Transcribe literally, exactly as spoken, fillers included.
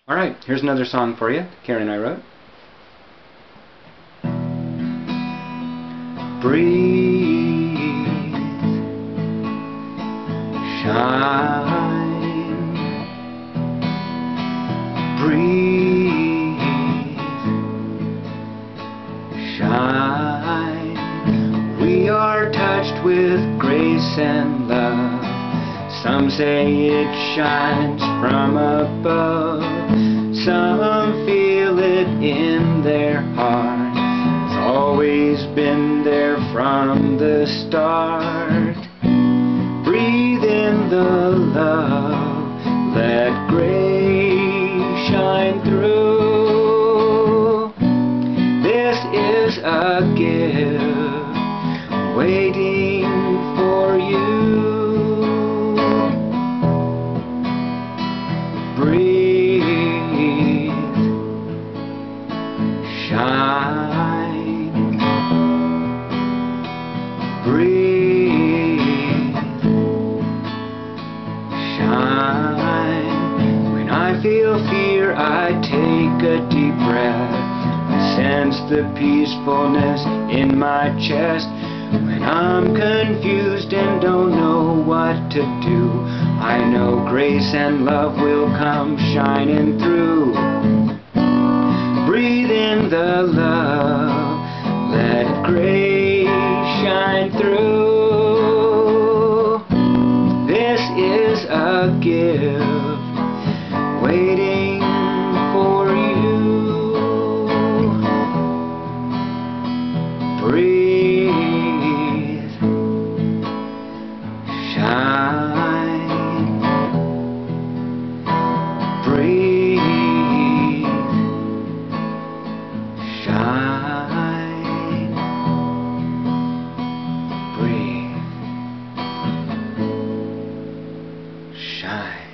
Alright, here's another song for you, Karen and I wrote. Breathe, shine, breathe, shine. We are touched with grace and love. Some say it shines from above. Some feel it in their heart. It's always been there from the start. Breathe in the love. Let grace shine through. This is a gift waiting for you. Breathe, shine, breathe, shine. When I feel fear, I take a deep breath. I sense the peacefulness in my chest. When I'm confused and don't know what to do, I know grace and love will come shining through. Breathe in the love, let grace shine through. This is a gift waiting for you. Breathe, shine, breathe, shine, breathe, shine.